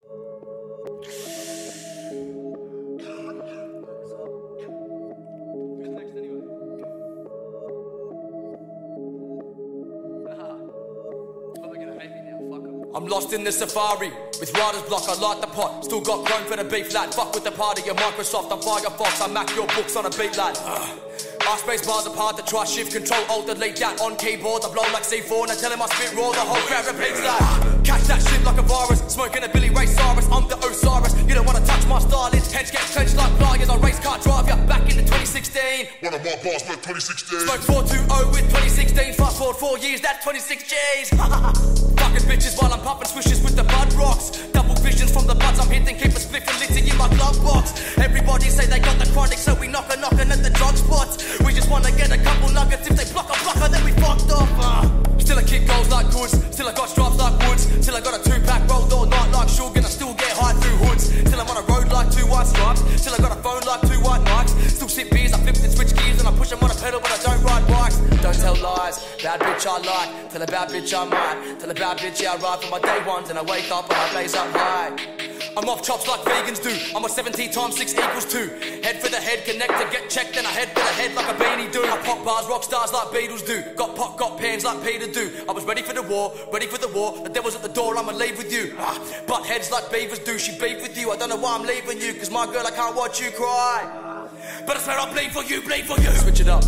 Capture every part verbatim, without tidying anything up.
I'm lost in the safari with riders block. I light the pot, still got chrome for the beef, lad. Fuck with the party, your Microsoft, I'm Firefox. I Mac your books on a beat, lad. Our space bars apart to try shift control alt delete that on keyboard. I blow like C four and I tell him I spit raw. The whole crowd repeats that. Catch that shit like a virus, smoking a Billy Ray Cyrus. I'm the Osiris. You don't wanna touch my style. It's hence get trenched like flyers. I race car drive ya back into twenty sixteen. One of my bars like twenty sixteen. Smoke four two oh with twenty sixteen. Fast forward four years, that's twenty-six G's. Fucking bitches while I'm popping swishes with the bud rocks. Double visions from the buds I'm hitting, keep a spliff and litty in my glove box. Everybody say they got the chronic, so we knock a knockin' at the drug spots. We just wanna get a couple nuggets. If they block a blocker, then we fucked off. Uh. Still I kick goals like goods, still I got stripes like woods. Still I got a two-pack rolled all night like Shug, and I still get high through hoods. Still I'm on a road like two white stripes. Still I got a phone like two white Nikes. Still sip beers, I flip and switch gears, and I push them on a pedal, but I don't ride bikes. Don't tell lies, bad bitch I like. Tell a bad bitch I might. Tell a bad bitch yeah, I ride for my day ones, and I wake up and I blaze up high. I'm off chops like vegans do. I'm a seventy times six equals two. Head for the head, connect to get checked, then I head for the head like a beanie do. I pop bars, rock stars like Beatles do. Got pot, got pans like Peter do. I was ready for the war, ready for the war. The devil's at the door, I'ma leave with you. Ah, butt heads like beavers do. She beef with you. I don't know why I'm leaving you, cause my girl, I can't watch you cry. But I swear I'll bleed for you, bleed for you. Switch it up.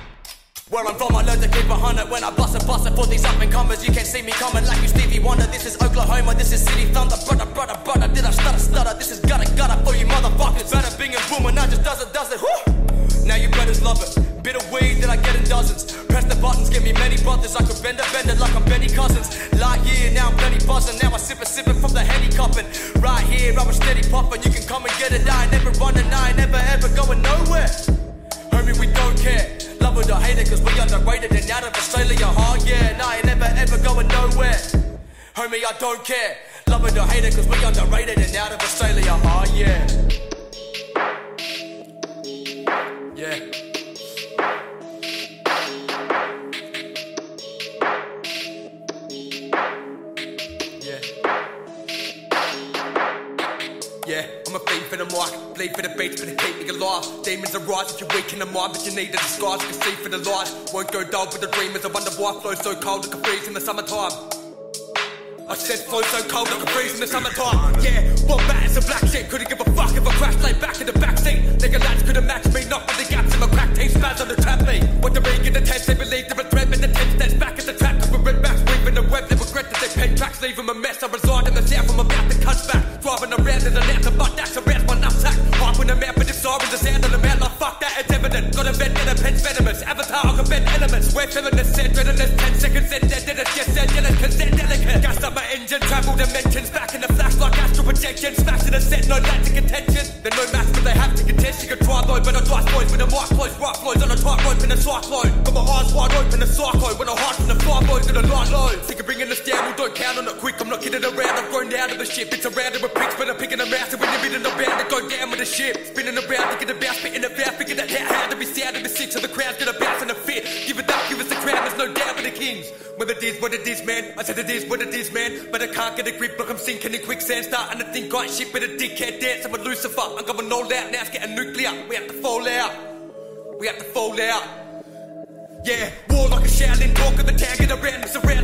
Where I'm from, I learned to keep a hundred. When I bust it, bust it for these up-and-comers. You can't see me coming like you Stevie Wonder. This is Oklahoma, this is City Thunder. Brother, brother, brother, did I stutter, stutter? This is gutter, gutter for you motherfuckers. Better bing and boom, and I just does it, does it. Whoo! Now you brothers love it. Bit of weed that I get in dozens. Press the buttons, give me many brothers. I could bend it, bend it like I'm Benny Cousins. Light year, now I'm plenty buzzing. Now I sip it, sip it from the Henny cupping. Right here, I'm a steady popping. You can come and get it. I ain't never running, I ain't never ever going nowhere. Homie, we don't care. Love it or hate it, cause we underrated and out of Australia, oh yeah. Nah, I ain't never ever going nowhere. Homie, I don't care. Love it or hate it, cause we underrated and out of Australia, oh yeah. Yeah. Yeah, I'm a fiend for the mic, bleed for the beats, but to keep me alive. Demons arise if you're weak in the mind, but you need a disguise. You can see for the light, won't go dull with the dreamers. I wonder why flow so cold, it can freeze in the summertime. I said flow so cold, I can freeze in the summertime. Yeah, one bat is a black sheep, couldn't give a fuck if I crash lay back in the backseat. Nigga lads couldn't match me, not with the gaps in my crack team, spaz on the trap beat. What the ring in the test, they believe they're a threat, but the ten steps back at the track. Cause we're red backs, weaving the web, they regret that they pen tracks, leave them a mess. I reside in the south, I'm about to cut back. Driving around in the left, but that's around my nutsack. Hype when I'm out, but it's sorry, the sound on the mouth, like fuck that, it's evident. Got a vent in a pen's venomous, avatar, I can bend elements. We're feminists, said readiness, ten seconds in, dead, dead, yes, they're delicate, they're delicate. Gas up my engine, travel dimensions, back in the flash like astral projection. Smash in a set, no lads in contention. They're no match, but they have to contest. You can try though, but I dice boys with a mic close, right flows on a tight rope in a cyclone. Got my eyes wide open, a psycho, when I hide from the fire boys, gonna lie low. Think of bringing us down, we don't count on it quick. I'm not kidding around, I've grown down to the ship. It's around with pricks, but I'm picking them out. So when you're bidding around, to go down with the ship. Spinning around, thinking about, spitting about, figuring out how, how to be sound in the six. So the crowd's gonna bounce in a fit. Give it up, give us the crown, there's no doubt with the kings. Well, it is what it is, man. I said it is what it is, man. But I can't get a grip, look, I'm sinking in quicksand. Starting to think I ain't shit, but a dickhead dance. I'm a Lucifer, I'm going all out. Now it's getting nuclear, we have to fall out. We have to fall out. Yeah, war like a Shaolin, talk of the town, get around, it's around.